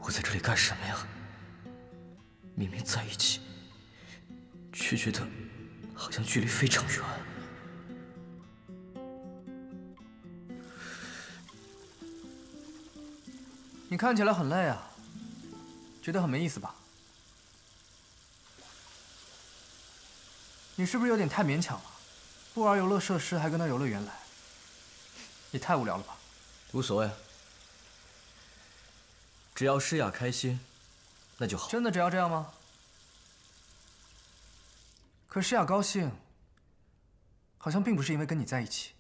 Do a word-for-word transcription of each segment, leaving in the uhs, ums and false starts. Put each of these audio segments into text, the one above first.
我在这里干什么呀？明明在一起，却觉得好像距离非常远。 你看起来很累啊，觉得很没意思吧？你是不是有点太勉强了？不玩游乐设施还跟到游乐园来，也太无聊了吧？ 无所谓，只要诗雅开心，那就好。 真的只要这样吗？可诗雅高兴，好像并不是因为跟你在一起。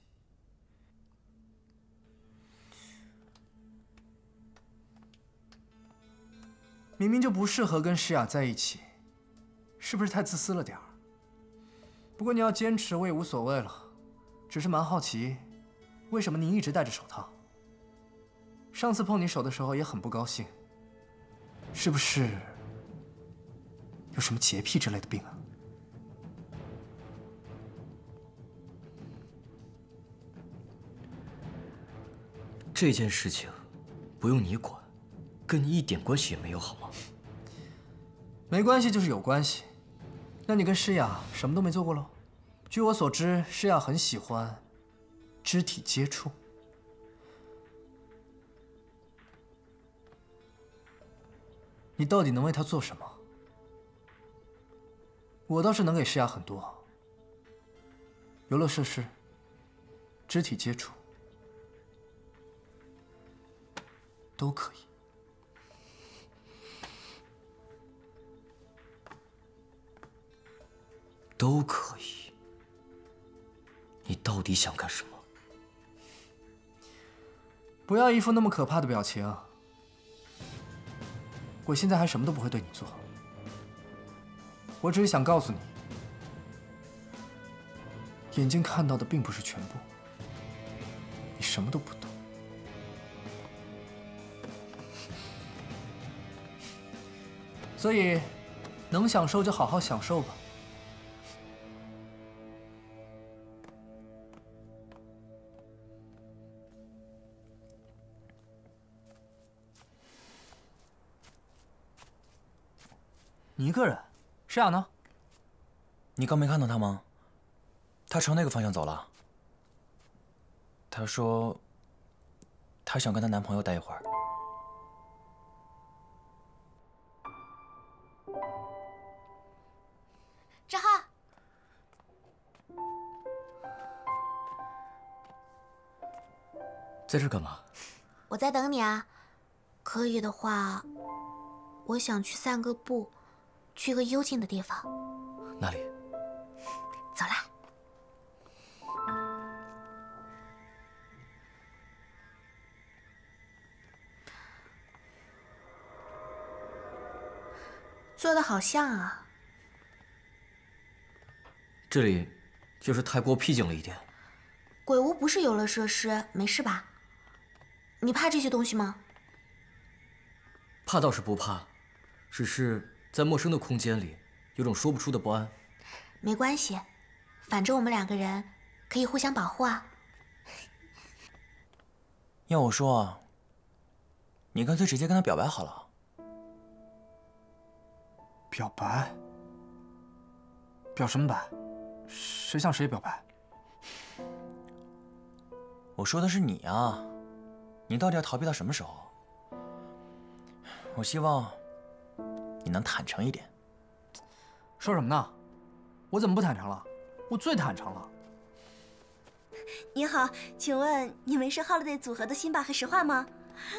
明明就不适合跟诗雅在一起，是不是太自私了点儿？不过你要坚持，我也无所谓了，只是蛮好奇，为什么你一直戴着手套？上次碰你手的时候也很不高兴，是不是有什么洁癖之类的病啊？ 这件事情不用你管，跟你一点关系也没有，好吗？ 没关系就是有关系。那你跟诗雅什么都没做过喽？据我所知，诗雅很喜欢肢体接触。你到底能为她做什么？我倒是能给诗雅很多，游乐设施、肢体接触都可以。 都可以。你到底想干什么？ 不要一副那么可怕的表情。我现在还什么都不会对你做，我只是想告诉你，眼睛看到的并不是全部，你什么都不懂。所以，能享受就好好享受吧。你一个人，诗雅呢？ 你刚没看到她吗？她朝那个方向走了。她说，她想跟她男朋友待一会儿。 张浩， 在这干嘛？ 我在等你啊。可以的话，我想去散个步。去个幽静的地方。 哪里？ 走啦。做的好像啊。 这里就是太过僻静了一点。 鬼屋不是游乐设施，没事吧？你怕这些东西吗？ 怕倒是不怕，只是。在陌生的空间里，有种说不出的不安。 没关系，反正我们两个人可以互相保护啊。 要我说啊，你干脆直接跟他表白好了。 表白？表什么白？谁向谁表白？ 我说的是你啊，你到底要逃避到什么时候？我希望。你能坦诚一点。 说什么呢？我怎么不坦诚了？我最坦诚了。 你好，请问你们是 Holiday 组合的辛巴和石化吗？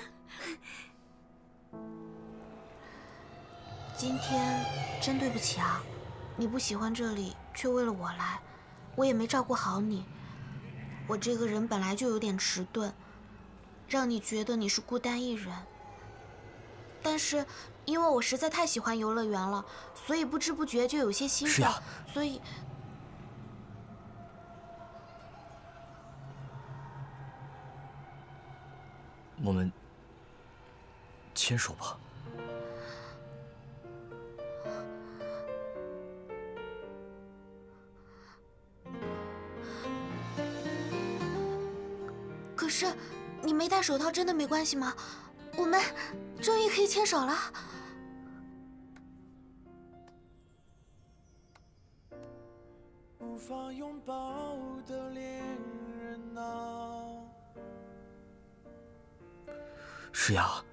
今天真对不起啊，你不喜欢这里，却为了我来，我也没照顾好你。我这个人本来就有点迟钝，让你觉得你是孤单一人。但是。因为我实在太喜欢游乐园了，所以不知不觉就有些心动，所以我们牵手吧。 可是你没戴手套真的没关系吗？ 我们终于可以牵手了。 无法拥抱的恋人啊， 诗雅，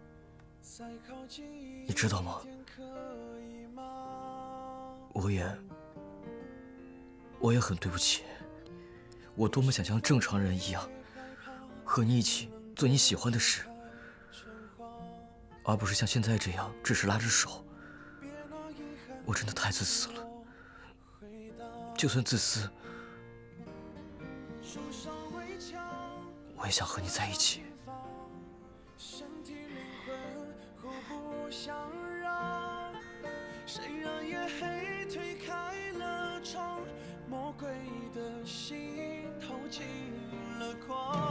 你知道吗？我也，我也很对不起。我多么想像正常人一样，和你一起做你喜欢的事，而不是像现在这样只是拉着手。我真的太自私了。就算自私，我也想和你在一起。 谁让夜黑推开了窗，魔鬼的心透进了光。